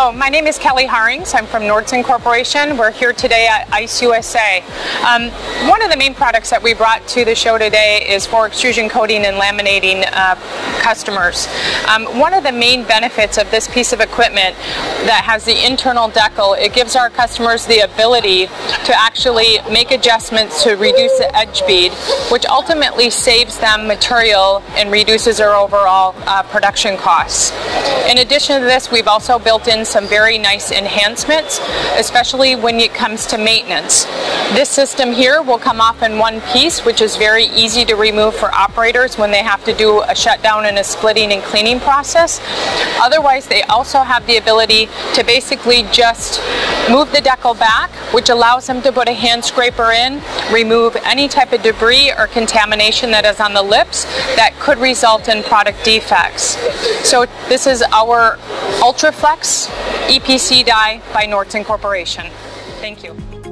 Hello, my name is Kelly Harings. I'm from Nordson Corporation. We're here today at ICE USA. One of the main products that we brought to the show today is for extrusion coating and laminating customers. One of the main benefits of this piece of equipment that has the internal decal, it gives our customers the ability to actually make adjustments to reduce the edge bead, which ultimately saves them material and reduces their overall production costs. In addition to this, we've also built in some very nice enhancements, especially when it comes to maintenance. This system here will come off in one piece, which is very easy to remove for operators when they have to do a shutdown and a splitting and cleaning process. Otherwise, they also have the ability to basically just move the decal back, which allows them to put a hand scraper in, remove any type of debris or contamination that is on the lips that could result in product defects. So this is our UltraFlex EPC die by Nordson Corporation. Thank you.